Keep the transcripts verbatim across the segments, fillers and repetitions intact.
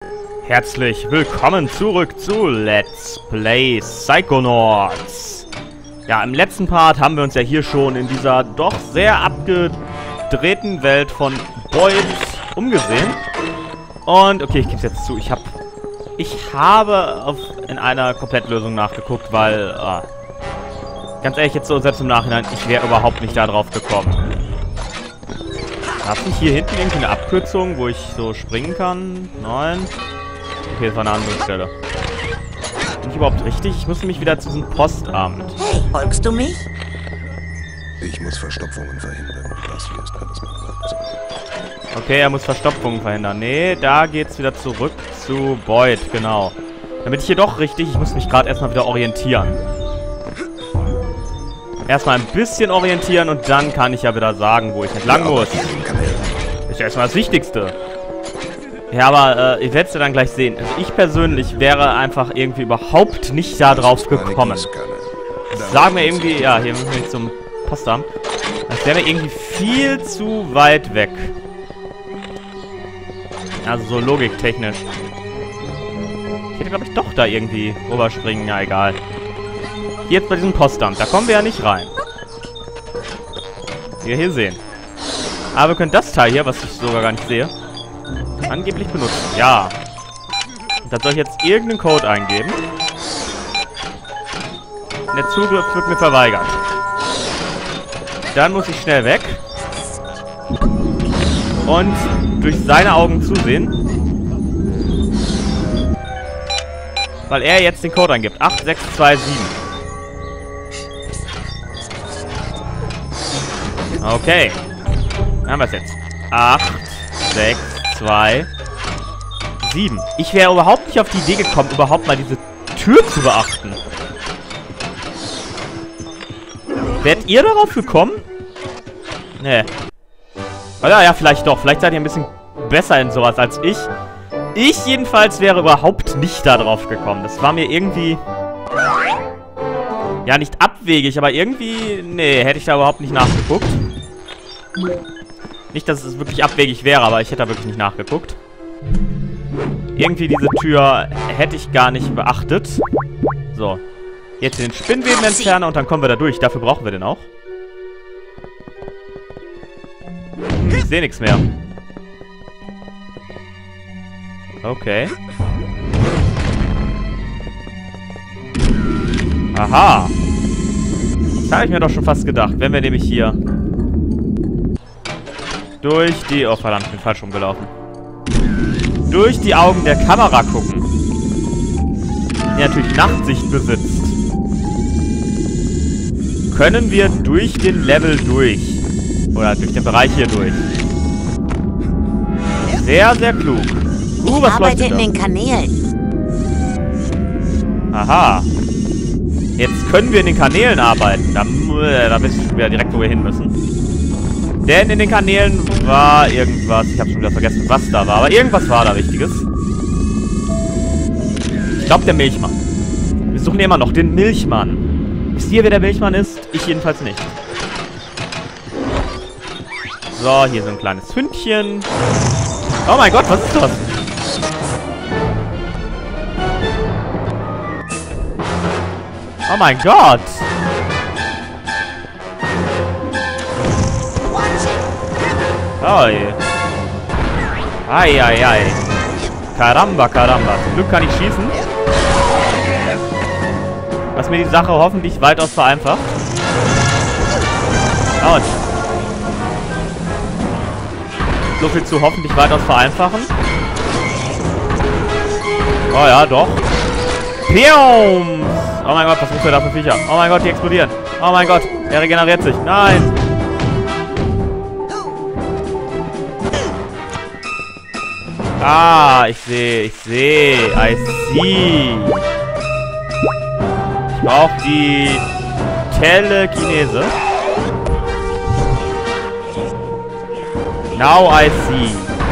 Herzlich willkommen zurück zu Let's Play Psychonauts. Ja, im letzten Part haben wir uns ja hier schon in dieser doch sehr abgedrehten Welt von Boyd umgesehen. Und, okay, ich gebe es jetzt zu, ich habe ich habe auf, in einer Komplettlösung nachgeguckt, weil, ah, ganz ehrlich, jetzt so selbst im Nachhinein, ich wäre überhaupt nicht da drauf gekommen. Gab es nicht hier hinten irgendwie eine Abkürzung, wo ich so springen kann? Nein. Okay, das war eine andere Stelle. Bin ich überhaupt richtig? Ich muss nämlich wieder zu diesem Postamt. Hey, folgst du mich? Ich muss Verstopfungen verhindern. Das hier ist alles mein Werkzeug. Okay, er muss Verstopfungen verhindern. Nee, da geht's wieder zurück zu Boyd, genau. Damit ich hier doch richtig... Ich muss mich gerade erstmal wieder orientieren. Erstmal ein bisschen orientieren und dann kann ich ja wieder sagen, wo ich entlang muss. Ist ja erstmal das Wichtigste. Ja, aber äh, ihr werdet es ja dann gleich sehen. Also ich persönlich wäre einfach irgendwie überhaupt nicht da drauf gekommen. Sagen wir irgendwie... Ja, hier müssen wir jetzt zum Postamt. Das wäre mir irgendwie viel zu weit weg. Also so logiktechnisch. Ich hätte, glaube ich, doch da irgendwie rüberspringen. Ja, egal. Hier jetzt bei diesem Postamt. Da kommen wir ja nicht rein. Wie wir hier sehen. Aber wir können das Teil hier, was ich sogar gar nicht sehe, angeblich benutzen. Ja. Und da soll ich jetzt irgendeinen Code eingeben. Und der Zugriff wird mir verweigert. Dann muss ich schnell weg. Und durch seine Augen zusehen. Weil er jetzt den Code eingibt. acht sechs zwei sieben. Okay. Dann haben wir es jetzt. acht sechs zwei sieben. Ich wäre überhaupt nicht auf die Idee gekommen, überhaupt mal diese Tür zu beachten. Wärt ihr darauf gekommen? Nee. Oder ja, vielleicht doch. Vielleicht seid ihr ein bisschen besser in sowas als ich. Ich jedenfalls wäre überhaupt nicht da drauf gekommen. Das war mir irgendwie... Ja, nicht abwegig, aber irgendwie... Nee, hätte ich da überhaupt nicht nachgeguckt. Nicht, dass es wirklich abwegig wäre, aber ich hätte da wirklich nicht nachgeguckt. Irgendwie diese Tür hätte ich gar nicht beachtet. So. Jetzt den Spinnweben entfernen und dann kommen wir da durch. Dafür brauchen wir den auch. Ich sehe nichts mehr. Okay. Aha. Das habe ich mir doch schon fast gedacht. Wenn wir nämlich hier durch die... Oh, verdammt, ich bin falsch rumgelaufen. Durch die Augen der Kamera gucken. Die natürlich Nachtsicht besitzt. Können wir durch den Level durch. Oder durch den Bereich hier durch. Sehr, sehr klug. Uh, was läuft denn da? Ich arbeite in den Kanälen. Aha. Jetzt können wir in den Kanälen arbeiten. Da, äh, da wissen wir direkt, wo wir hin müssen. Denn in den Kanälen war irgendwas. Ich habe schon wieder vergessen, was da war. Aber irgendwas war da Wichtiges. Ich glaube, der Milchmann. Wir suchen immer noch den Milchmann. Wisst ihr, wer der Milchmann ist? Ich jedenfalls nicht. So, hier so ein kleines Hündchen. Oh mein Gott, was ist das? Oh mein Gott! Oh je. Ei, ei, ei. Caramba, caramba. Zum Glück kann ich schießen. Was mir die Sache hoffentlich weitaus vereinfacht. Autsch. So viel zu hoffentlich weitaus vereinfachen. Oh ja, doch. Piums! Oh mein Gott, was muss wir da für Viecher? Oh mein Gott, die explodieren. Oh mein Gott, er regeneriert sich. Nein! Ah, ich sehe, ich sehe. I see. Ich brauche die Telekinese. Now I see.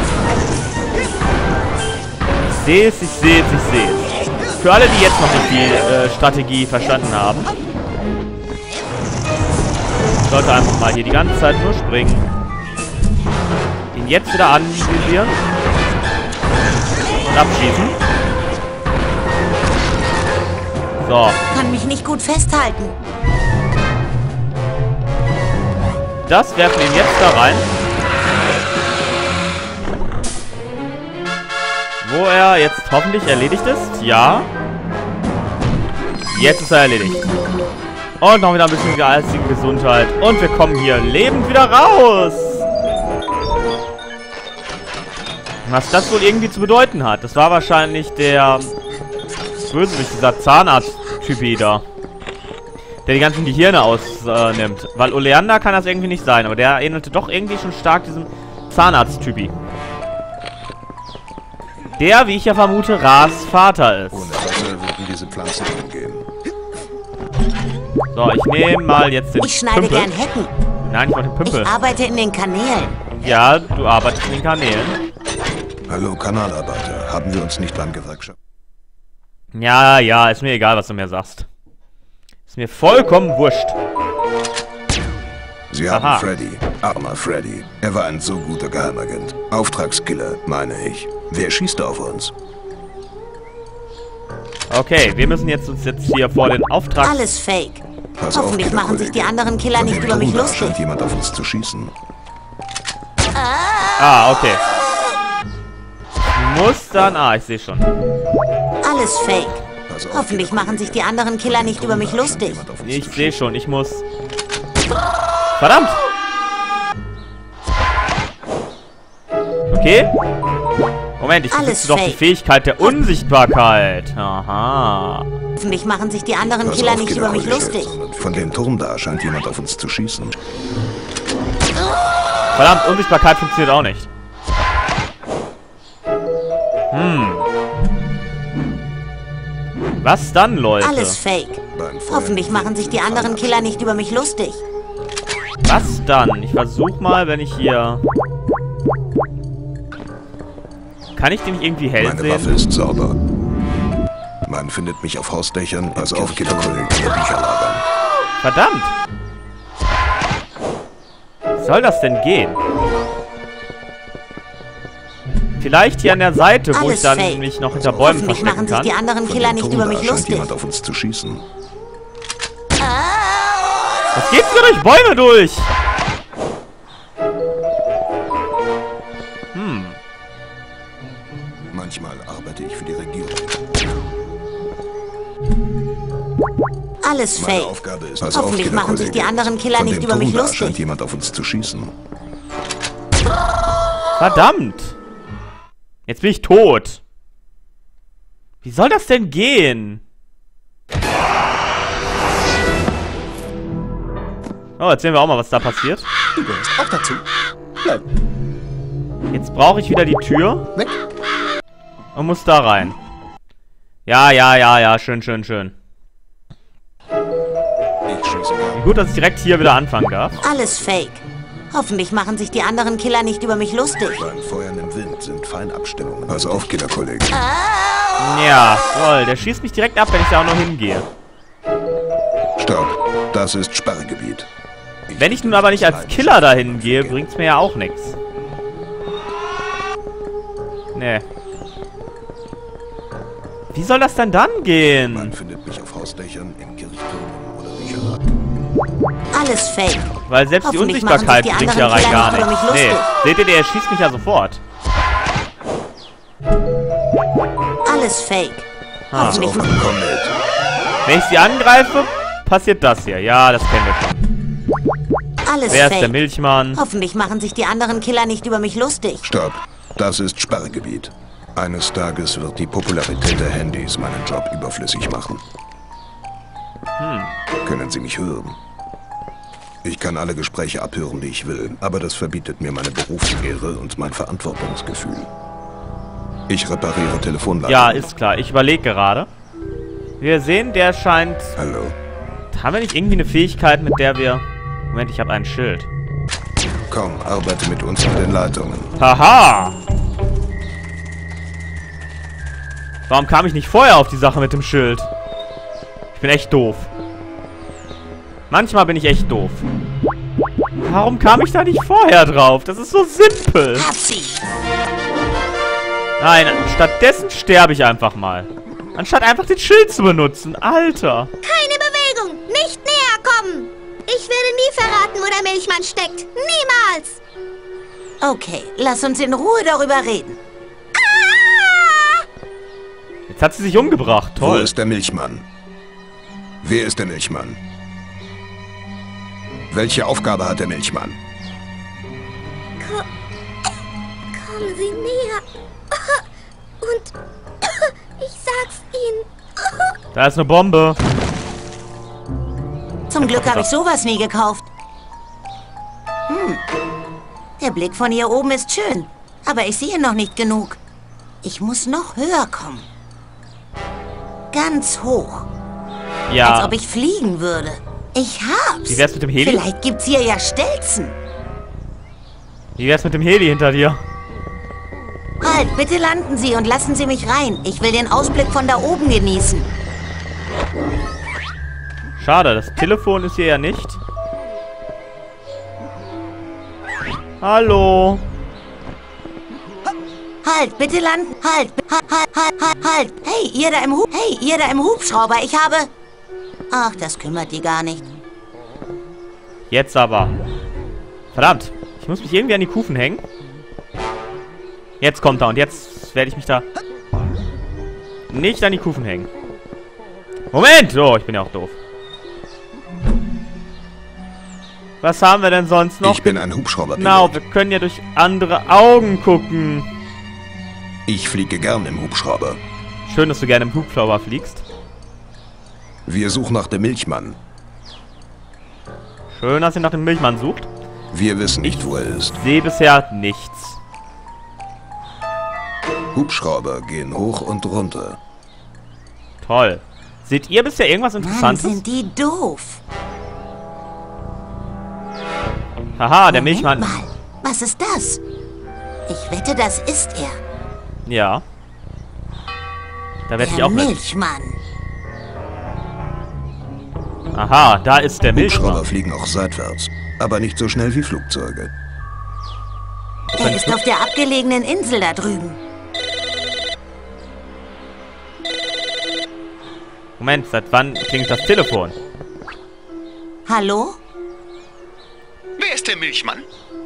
Ich sehe es, ich sehe es, ich sehe es. Für alle, die jetzt noch nicht die äh, Strategie verstanden haben. Ich sollte einfach mal hier die ganze Zeit nur springen. Ihn jetzt wieder anvisieren. Und abschießen. So. Kann mich nicht gut festhalten. Das werfen wir ihn jetzt da rein. Wo er jetzt hoffentlich erledigt ist. Ja. Jetzt ist er erledigt. Und noch wieder ein bisschen geistige Gesundheit. Und wir kommen hier lebend wieder raus. Was das wohl irgendwie zu bedeuten hat. Das war wahrscheinlich der Bösewicht, dieser Zahnarzt-Typi da. Der die ganzen Gehirne ausnimmt. Äh, Weil Oleander kann das irgendwie nicht sein. Aber der ähnelte doch irgendwie schon stark diesem Zahnarzt-Typi. Der, wie ich ja vermute, Ras Vater ist. Ohne Wasser würden diese Pflanzen umgehen. So, ich nehme mal jetzt den Ich schneide Pümpel. gern Hecken. Nein, ich wollte den Pümpel. Ich arbeite in den Kanälen. Ja, du arbeitest in den Kanälen. Hallo, Kanalarbeiter. Haben wir uns nicht beim Gewerkschaft... Ja, ja, ist mir egal, was du mir sagst. Ist mir vollkommen wurscht. Sie haben Aha. Freddy. Armer Freddy. Er war ein so guter Geheimagent. Auftragskiller, meine ich. Wer schießt auf uns? Okay, wir müssen jetzt uns jetzt hier vor den Auftrag... Alles fake. Pass auf, Hoffentlich machen sich die anderen Killer Von nicht dem über mich Turm da lustig. scheint jemand auf uns zu schießen. Ah, okay. Ich muss dann... Ah, ich sehe schon. Alles fake. Pass auf, Hoffentlich machen sich die anderen Killer nicht über mich lustig. Ich sehe schon, ich muss... Verdammt! Okay. Moment, ich Alles besitze doch die fake. Fähigkeit der Unsichtbarkeit. Aha. Hoffentlich machen sich die anderen Pass Killer auf, nicht über mich Kinderkollege. lustig. Von dem Turm da scheint jemand auf uns zu schießen. Verdammt, Unsichtbarkeit funktioniert auch nicht. Hm. Was dann, Leute? Alles fake. Beim Feuer Hoffentlich machen sich die anderen Killer nicht über mich lustig. Was dann? Ich versuch mal, wenn ich hier... Kann ich den nicht irgendwie hell Meine sehen? Waffe ist sauber. Man findet mich auf Hausdächern, also auf Kinderkollegen oder Bücherlagern. Verdammt! Wie soll das denn gehen? Vielleicht hier an der Seite, wo Alles ich dann fake. mich noch hinter Bäumen Hoffentlich verstecken machen sich kann. die anderen Von Killer dem nicht Turm über da mich scheint lustig. jemand auf uns zu schießen. Was geht's hier durch Bäume durch? Hm. Manchmal arbeite ich für die Regierung. Alles Meine fake. Aufgabe ist, pass auf, Hoffentlich machen sich die Kinderkollege. anderen Killer Von nicht dem über mich Turm da scheint lustig. jemand auf uns zu schießen. Verdammt! Jetzt bin ich tot. Wie soll das denn gehen? Oh, jetzt sehen wir auch mal, was da passiert. Du gehörst auch dazu. Bleib Jetzt brauche ich wieder die Tür weg. und muss da rein. Ja, ja, ja, ja, schön, schön, schön. Ich schieße Wie gern. gut, dass ich direkt hier wieder anfangen darf. Alles fake. Hoffentlich machen sich die anderen Killer nicht über mich lustig. Beim Feuern im Wind sind Feinabstimmungen. Pass auf, Kinderkollege. Ja, toll. Der schießt mich direkt ab, wenn ich da auch noch hingehe. Stopp. Das ist Sperrgebiet. Wenn ich nun aber nicht als Killer dahin gehe, bringt's mir ja auch nichts. Nee. Wie soll das denn dann Man gehen? findet mich auf Hausdächern, in Kirchtürmen oder Bücherladen. Alles fake. Weil selbst die Hoffentlich machen Unsichtbarkeit sich die bringt ja anderen rein Killer gar nicht über nichts. mich Nee. lustig. Seht ihr, der schießt mich ja sofort. Alles fake. Pass Hoffentlich auf, machen komm mit. Wenn ich sie angreife, passiert das hier. Ja, das kennen wir schon. alles Wer ist der fake. Milchmann? Hoffentlich machen sich die anderen Killer nicht über mich lustig. Stopp. Das ist Sperrgebiet. Eines Tages wird die Popularität der Handys meinen Job überflüssig machen. Hm. Können Sie mich hören? Ich kann alle Gespräche abhören, die ich will, aber das verbietet mir meine Berufsehre und mein Verantwortungsgefühl. Ich repariere Telefonleitungen. Ja, ist klar. Ich überlege gerade. Wir sehen, der scheint... Hallo. Haben wir nicht irgendwie eine Fähigkeit, mit der wir... Moment, ich habe ein Schild. Komm, arbeite mit uns an den Leitungen. Haha! Warum kam ich nicht vorher auf die Sache mit dem Schild? Ich bin echt doof. Manchmal bin ich echt doof. Warum kam ich da nicht vorher drauf? Das ist so simpel. Hab sie. Nein, stattdessen sterbe ich einfach mal. Anstatt einfach den Schild zu benutzen. Alter. Keine Bewegung! Nicht näher kommen! Ich werde nie verraten, wo der Milchmann steckt. Niemals! Okay, lass uns in Ruhe darüber reden. Ah! Jetzt hat sie sich umgebracht. Wo Toll. ist der Milchmann? Wer ist der Milchmann? Welche Aufgabe hat der Milchmann? Ko kommen Sie näher. Und ich sag's Ihnen. Da ist eine Bombe. Zum Glück habe ich sowas nie gekauft. Hm. Der Blick von hier oben ist schön, aber ich sehe noch nicht genug. Ich muss noch höher kommen. Ganz hoch. Ja. Als ob ich fliegen würde. Ich hab's. Wie wär's mit dem Heli? Vielleicht gibt's hier ja Stelzen. Wie wär's mit dem Heli hinter dir? Halt, bitte landen Sie und lassen Sie mich rein. Ich will den Ausblick von da oben genießen. Schade, das Telefon ist hier ja nicht. Hallo. Halt, bitte landen. Halt, halt, halt, halt, halt, halt. Hey, ihr da im Hub. Hey, ihr da im Hubschrauber. Ich habe... Ach, das kümmert die gar nicht. Jetzt aber. Verdammt. Ich muss mich irgendwie an die Kufen hängen. Jetzt kommt er und jetzt werde ich mich da nicht an die Kufen hängen. Moment! Oh, ich bin ja auch doof. Was haben wir denn sonst noch? Ich bin ein Hubschrauberpilot. Genau, wir können ja durch andere Augen gucken. Ich fliege gern im Hubschrauber. Schön, dass du gerne im Hubschrauber fliegst. Wir suchen nach dem Milchmann. Schön, dass ihr nach dem Milchmann sucht. Wir wissen nicht, wo er ist. Ich sehe bisher nichts. Hubschrauber gehen hoch und runter. Toll. Seht ihr bisher irgendwas Mann, Interessantes? sind die doof. Haha, der Moment Milchmann. mal. Was ist das? Ich wette, das ist er. Ja. Da werde ich Der auch mit. Milchmann. Aha, da ist der Hubschrauber Milchmann. fliegen auch seitwärts, aber nicht so schnell wie Flugzeuge. Er ist auf der abgelegenen Insel da drüben. Moment, seit wann klingt das Telefon? Hallo? Wer ist der Milchmann?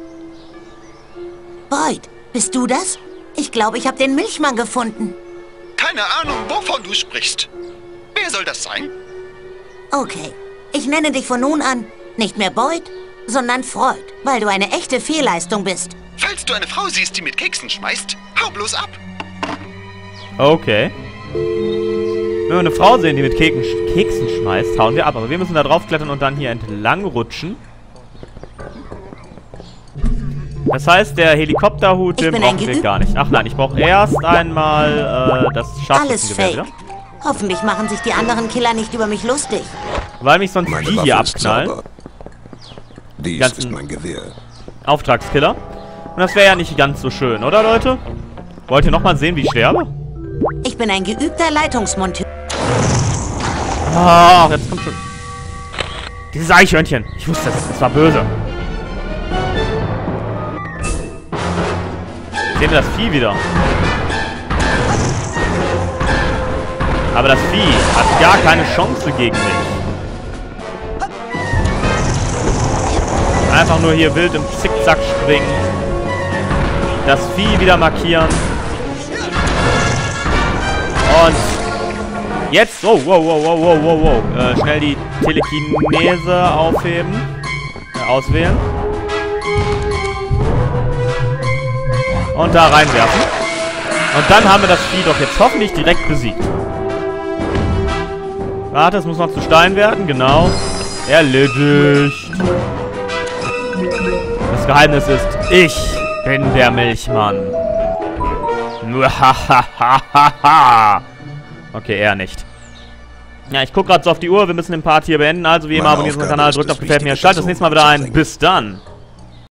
Boyd, bist du das? Ich glaube, ich habe den Milchmann gefunden. Keine Ahnung, wovon du sprichst. Wer soll das sein? Okay, ich nenne dich von nun an nicht mehr Boyd, sondern Freud, weil du eine echte Fehlleistung bist. Falls du eine Frau siehst, die mit Keksen schmeißt, hau bloß ab. Okay. Wenn wir eine Frau sehen, die mit Keken, Keksen schmeißt, hauen wir ab. Aber wir müssen da draufklettern und dann hier entlang rutschen. Das heißt, der Helikopterhut, Ich den bin ein brauchen wir geübt- gar nicht. Ach nein, ich brauche erst einmal äh, das Alles Scharfschützengewehr fake. wieder. Hoffentlich machen sich die anderen Killer nicht über mich lustig. Weil mich sonst Meine die Waffe hier ist abknallen. sauber. Dies Ganzen- ist mein Gewehr. Auftragskiller. Und das wäre ja nicht ganz so schön, oder Leute? Wollt ihr nochmal sehen, wie ich sterbe? Ich bin ein geübter Leitungsmonteur. Ach, jetzt kommt schon... Dieses Eichhörnchen. Ich wusste es. Es war böse. Seht ihr das Vieh wieder? Aber das Vieh hat gar keine Chance gegen mich. Einfach nur hier wild im Zickzack springen. Das Vieh wieder markieren. Und jetzt, oh, wow, wow, wow, wow, wow, wow. Äh, schnell die Telekinese aufheben. Äh, auswählen. Und da reinwerfen. Und dann haben wir das Vieh doch jetzt hoffentlich direkt besiegt. Warte, es muss noch zu Stein werden, genau. Erledigt. Das Geheimnis ist, ich bin der Milchmann. Okay, eher nicht. Ja, ich gucke gerade so auf die Uhr. Wir müssen den Part hier beenden. Also wie immer, Meine abonniert unseren Aufgabe Kanal, ist drückt es, auf Gefällt mir, wichtige schaltet das nächste Mal wieder Personen ein. Bis dann.